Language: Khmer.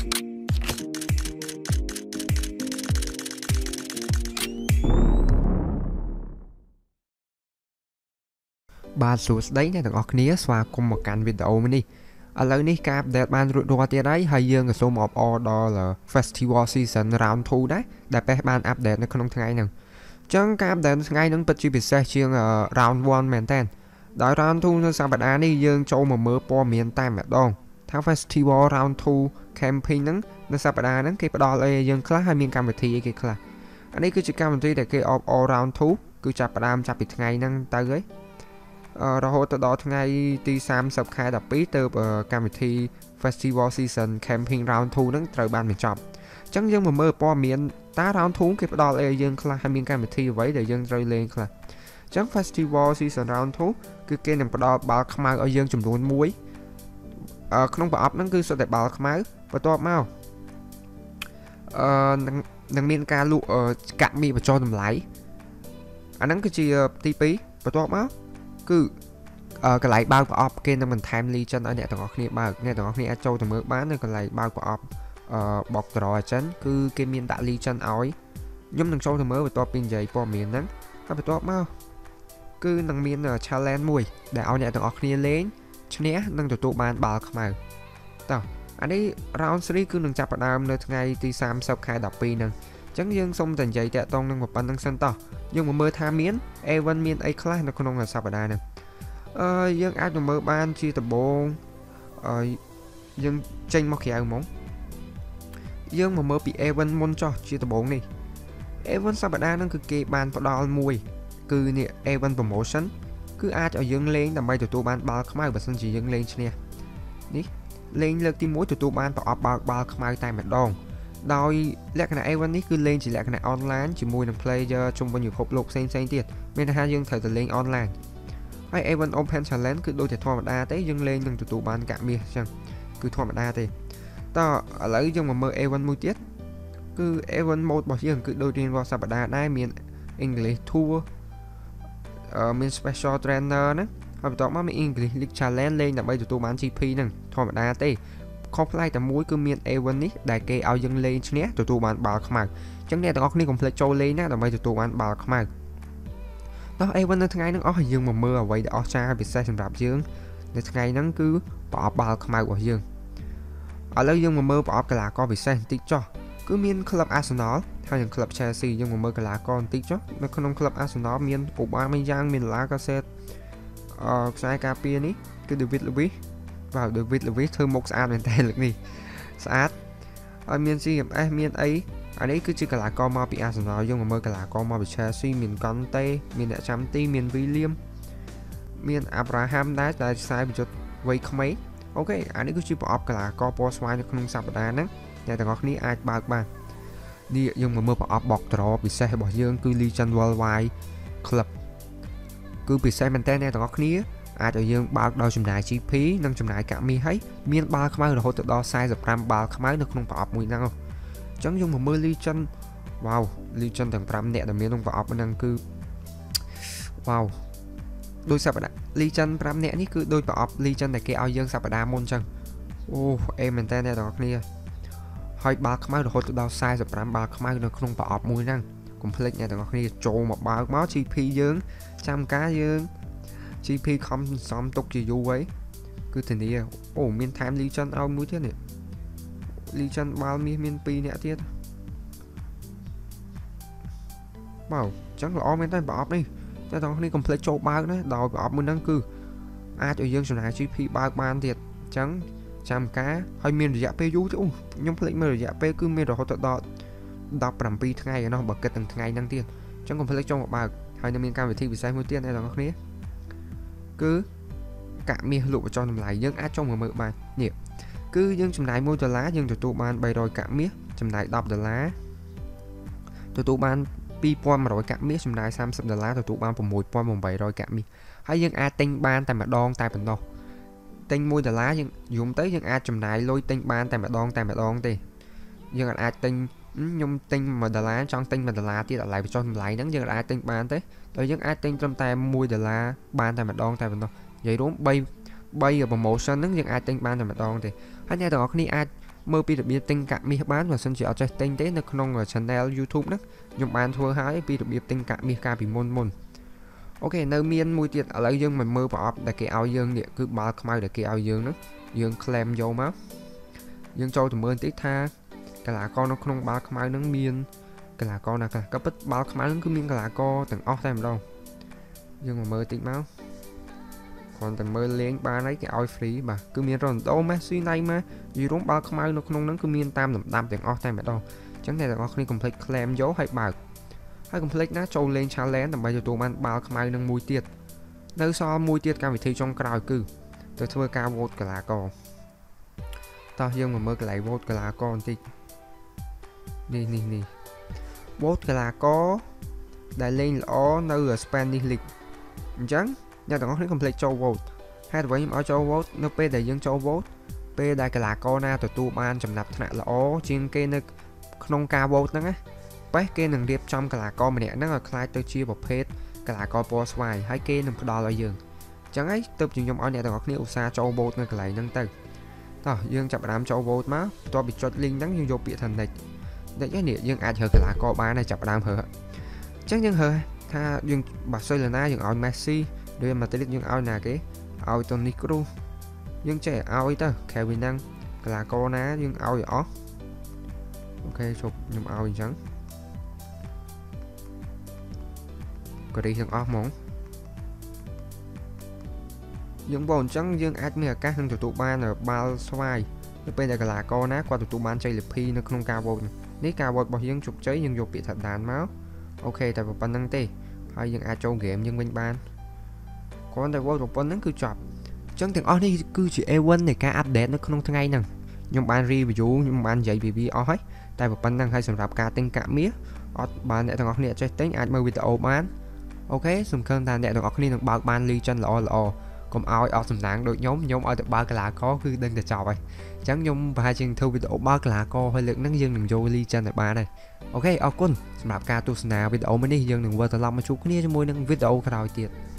បាទសួស្តីអ្នកទាំងអស់គ្នាស្វាគមន៍មកកាន់វីដេអូនេះឥឡូវនេះការអាប់ដេតបានរួចរាល់ទៀតហើយយើងក៏សូមអបអរដល់ Festival Season Round 2 ដែរដែលពេះបានអាប់ដេតនៅក្នុងថ្ងៃហ្នឹងអញ្ចឹងការអាប់ដេតថ្ងៃហ្នឹងពិតជាពិសេសជាង Round 1 មែនតើដោយ Round 2 នៅសប្តាហ៍នេះយើងចូលមកមើលព័ត៌មានតែម្ដងថា Festival Round 2 Camping ហ្នឹងនៅសប្តាហ៍ហ្នឹងគេផ្ដល់អីយើងខ្លះហើយមានកម្មវិធីអីគេខ្លះអានេះគឺជាកម្មវិធីដែលគេអបអរ Round 2 គឺចាប់ផ្ដើមចាប់ពីថ្ងៃហ្នឹងទៅហើយរហូតទៅដល់ថ្ងៃទី30ខែ12ទៅកម្មវិធី Festival Season Camping Round 2 ហ្នឹងត្រូវបានបញ្ចប់អញ្ចឹងយើងមកមើលព័ត៌មានតា Round 2 គេផ្ដល់អីយើងខ្លះហើយមានកម្មវិធីអ្វីដែលយើងត្រូវលេងខ្លះអញ្ចឹង Festival Season Round 2 គឺគេនឹងផ្ដល់បាល់ខ្មៅឲ្យយើងចំនួន1ក្នុងប្រអប់ហ្នឹងគឺសុទ្ធតែបាល់ខ្មៅបន្ទាប់មកនឹងមានការលក់កាក់មីបញ្ចុះតម្លៃអាហ្នឹងគឺជាទី2បន្ទាប់មកគឺកន្លែងបើកប្រអប់គេនឹងបន្ថែម Legend ឲ្យអ្នកទាំងអស់គ្នាបើកអ្នកទាំងអស់គ្នាអាចចូលទៅមើលបាននៅកន្លែងបើកប្រអប់បោកត្រអញ្ចឹងគឺគេមានដាក់ Legend ឲ្យខ្ញុំនឹងចូលទៅមើលបន្ទាប់ពីនិយាយព័ត៌មានហ្នឹងហើយបន្ទាប់មកគឺនឹងមាន challenge មួយដែលឲ្យអ្នកទាំងអស់គ្នាលេងឈ្នះនឹងទទួលបានបាល់ខ្មៅតោះអានេះ Round 3 គឺនឹងចាប់ផ្ដើមនៅថ្ងៃទី30ខែ12ហ្នឹងអញ្ចឹងយើងសូមតែនិយាយតាក់ទងនឹងប៉ុណ្្នឹងសិនតោះយើងមកមើលថាមាន event មានអីខ្លះនៅក្នុងសប្តាហ៍ហ្នឹងយើងអាចទៅមើលបានជាដំបូងយើងចេញមកក្រៅហ្មងយើងមកមើលពី event មុនចោះជាដំបូងនេះ event សប្តាហ៍ហ្នឹងគឺគេបានផ្ដល់មួយគឺនេះ event promotion គឺអាចឲ្យយើងលេងដើម្បីទទួលបានបាល់ខ្មៅបើសិនជាយើងលេងឈ្នះនេះលេងលើកទី1ទទួលបានប្រអប់បើកបាល់ខ្មៅតែម្ដងដោយលក្ខណៈ event នេះគឺលេងជាលក្ខណៈ online ជាមួយនឹង player ជុំវិញពិភពលោកផ្សេងៗទៀតមានន័យថាយើងត្រូវតែលេង online ហើយ event open challenge គឺដូចតែធម្មតាទេយើងលេងនឹងទទួលបានកាក់មាសអញ្ចឹងគឺធម្មតាទេតោះឥឡូវយើងមកមើល event មួយទៀតគឺ event mode របស់យើងគឺដូចរៀងរាល់សប្តាហ៍ដែរមាន English Tour មាន Special Trainer ហ្នឹងហើយបន្ទាប់មកមាន English League Challenge លេងដើម្បីទទួលបាន GP ហ្នឹងធម្មតាទេខុសប្លែកតែមួយគឺមាន event នេះដែលគេឲ្យយើងលេងឈ្នះទទួលបានបាល់ខ្មៅអញ្ចឹងអ្នកទាំងអស់គ្នាកុំភ្លេចចូលលេងណាដើម្បីទទួលបានបាល់ខ្មៅតោះ event នៅថ្ងៃហ្នឹងអស់ហើយយើងមកមើលអ្វីដែលអស្ចារ្យពិសេសសម្រាប់យើងនៅថ្ងៃហ្នឹងគឺប្រអប់បាល់ខ្មៅរបស់យើងឥឡូវយើងមកមើលប្រអប់កីឡាករពិសេសបន្តិចចុះគឺមានក្លឹប Arsenal ហើយនិងក្លឹប Chelsea យើងមកមើលកីឡាករបន្តិចចុះនៅក្នុងក្លឹប Arsenal មាន Aubameyang មាន Lacazette ខ្សែការពារនេះគឺ David Luiz បាទ David Luiz ធ្វើមុខស្អាតមែនតើលើកនេះស្អាតហើយមាន CMS មានអីអានេះគឺជាកីឡាករមកពី Arsenal យើងមកមើលកីឡាករមកពី Chelsea មាន Conte មានអ្នកចាំទីមាន William មាន Abraham ដែរតែខ្សែប្រយុទ្ធវ័យក្មេងអូខេអានេះគឺជាប្រអប់កីឡាករពណ៌ស្វាយនៅក្នុងសប្តាហ៍ហ្នឹងអ្នកទាំងអស់គ្នាអាចបើកបាននេះយើងមកមើលប្រអប់បោកត្រពិសេសរបស់យើងគឺ Legend Worldwide Club គឺពិសេសមែនតើអ្នកទាំងអស់គ្នាអាចឲ្យយើងបើកដោយចំណាយ GP និងចំណាយកាក់មាសហើយមានបាល់ខ្មៅរហូតដល់45បាល់ខ្មៅនៅក្នុងប្រអប់មួយហ្នឹងអញ្ចឹងយើងមកមើល Legend wow Legend ទាំង5នាក់ដែលមានក្នុងប្រអប់ហ្នឹងគឺ wow ដោយសប្តាហ៍ Legend 5នាក់នេះគឺដោយប្រអប់ Legend ដែលគេឲ្យយើងសប្តាហ៍មុនអញ្ចឹងអូអេមែនតើអ្នកទាំងអស់គ្នាហើយបាល់ខ្មៅរហូតដល់45បាល់ខ្មៅនៅក្នុងប្រអប់មួយហ្នឹងកុំភ្លេចអ្នកទាំងអស់គ្នាចូលមកបើកមក GP យើងចាំការយើង GP ខំសំទុកជាយូរហើយគឺធានាអូមានថែម Legend ឲ្យមួយទៀតនេះ Legend បាល់មាសមាន2នាក់ទៀតបាទអញ្ចឹងល្អមែនតើប្រអប់នេះតែទាំងគ្នាកុំភ្លេចចូលបើកណាដោយប្រអប់មួយហ្នឹងគឺអាចឲ្យយើងចំណាយ GP បើកបានទៀតអញ្ចឹងចាំការហើយមានរយៈពេលយូរទេអូខ្ញុំភ្លេចមើលរយៈពេលគឺមានរហូតដល់17ថ្ងៃឯណោះបើគិតទាំងថ្ងៃហ្នឹងទៀតអញ្ចឹងកុំភ្លេចចូលមកបើកហើយនឹងមានកម្មវិធីពិសេសមួយទៀតអ្នកទាំងគ្នាគឺកាក់មាសលក់បញ្ចុះតម្លៃយើងអាចចុះមកមើលបាននេះគឺយើងចំណាយ$1យើងទទួលបាន300កាក់មាសចំណាយ$10ទទួលបាន2100កាក់មាសចំណាយ$30ទទួលបាន6800កាក់មាសហើយយើងអាចទិញបានតែម្ដងតែប៉ុណ្ណោះទិញ$1យើងយំទៅយើងអាចចំណាយលុយទិញបានតែម្ដងទេយើងអាចទិញខ្ញុំទិញ$1ចង់ទិញ$1ទៀតតម្លៃបញ្ចុះតម្លៃហ្នឹងយើងអាចទិញបានទេដោយយើងអាចទិញត្រឹមតែ$1បានតែម្ដងតែប៉ុណ្ណោះនិយាយរួម3 promotion ហ្នឹងយើងអាចទិញបានតែម្ដងទេហើយអ្នកទាំងអស់គ្នាអាចមើលពីរបៀបទិញកាក់មាសបានបើសិនជាអត់ចេះទិញទេនៅក្នុង channel YouTube ហ្នឹងខ្ញុំបានធ្វើហើយពីរបៀបទិញកាក់មាសកាលពីមុនអូខេនៅមានមួយទៀតឥឡូវយើងមកមើលប្រអប់ដែលគេឲ្យយើងនេះគឺបាល់ខ្មៅដែលគេឲ្យយើងហ្នឹងយើង claim យកមកយើងចូលទៅមើលបន្តិចថាកីឡាករនៅក្នុងបាល់ខ្មៅហ្នឹងមានកីឡាករណាខ្លះក៏ពិតបាល់ខ្មៅហ្នឹងគឺមានកីឡាករទាំងអស់តែម្ដងយើងមកមើលតិចមកគ្រាន់តែមើលលេងបានហើយគេឲ្យ free បាទគឺមាន Ronaldo Messi Neymar និយាយរួមបាល់ខ្មៅនៅក្នុងហ្នឹងគឺមានតាមលំដាប់ទាំងអស់តែម្ដងអញ្ចឹងអ្នកទាំងអស់គ្នា complete claim យកហើយបើកហើយ complete ណាចូលលេង challenge ដើម្បីទទួលបានបាល់ខ្មៅនឹងមួយទៀតនៅសល់មួយទៀតកម្មវិធីចុងក្រោយគឺទៅធ្វើការ vote កីឡាករតោះយើងមកមើលកន្លែង vote កីឡាករបន្តិចនេះ vote កីឡាករដែលលេងល្អនៅ Spanish League អញ្ចឹងអ្នកទាំងអស់គ្នា complete ចូល vote ហេតុអ្វីខ្ញុំឲ្យចូល vote នៅពេលដែលយើងចូល vote ពេលដែលកីឡាករណាទទួលបានចំណាត់ថ្នាក់ល្អជាងគេនៅក្នុងការ vote ហ្នឹងណាបែបគេនឹងរៀបចំកីឡាករម្នាក់ហ្នឹងឲ្យខ្លាចទៅជាប្រភេទកីឡាករពណ៌ស្វាយហើយគេនឹងផ្ដល់ឲ្យយើងអញ្ចឹងហើយទើបខ្ញុំឲ្យអ្នកទាំងអស់គ្នាឧស្សាហ៍ចូល vote នៅកន្លែងហ្នឹងទៅតោះយើងចាប់ផ្ដើមចូល vote មកបន្ទាប់ពីចុច link ហ្នឹងយើងយកពាក្យថា next ហើយនេះយើងអាចរើកីឡាករបានហើយចាប់ផ្ដើមរើអញ្ចឹងយើងរើថាយើងបាសេឡូណាយើងឲ្យ Messi ឬ Madrid យើងឲ្យណាគេឲ្យ Toni Kroos យើងចេះឲ្យទៅ Kevin ហ្នឹងកីឡាករណាយើងឲ្យអស់អូខេជប់ខ្ញុំឲ្យអញ្ចឹងកូរ៉េទាំងអស់ហ្មងយើងបងអញ្ចឹងយើងអាចមានឱកាសនឹងទទួលបានបាល់ស្វាយនៅពេលដែលកីឡាករណាគាត់ទទួលបានជ័យលាភីនៅក្នុងការ vote នេះការ vote របស់យើងជោគជ័យយើងយកពាក្យថាដានមកអូខេតែប៉ុណ្្នឹងទេហើយយើងអាចចូល game យើងវិញបានគ្រាន់តែ vote ប៉ុណ្្នឹងគឺចប់អញ្ចឹងទាំងអស់នេះគឺជា event នៃការ update នៅក្នុងថ្ងៃហ្នឹងខ្ញុំបាន review ខ្ញុំបាននិយាយពីវាអស់ហើយតែប៉ុណ្្នឹងហើយសម្រាប់ការទិញកាក់មាសអត់បានអ្នកទាំងអស់គ្នាចេះទិញអាចមើលវីដេអូបានអូខេសង្ឃឹមថាអ្នកទាំងអស់គ្នានឹងបើកបាន Legend ល្អកុំឲ្យអស់សំណាងដូចខ្ញុំឲ្យតែបើកកីឡាករគឺដឹងតែចប់ហើយអញ្ចឹងខ្ញុំប្រហែលជាធ្វើវីដេអូបើកកីឡាករហើយលើកហ្នឹងយើងនឹងយក Legend ឲ្យបានហើយអូខេអរគុណសម្រាប់ការទស្សនាវីដេអូមួយនេះយើងនឹងវិលត្រឡប់មកជួបគ្នាជាមួយនឹងវីដេអូក្រោយទៀត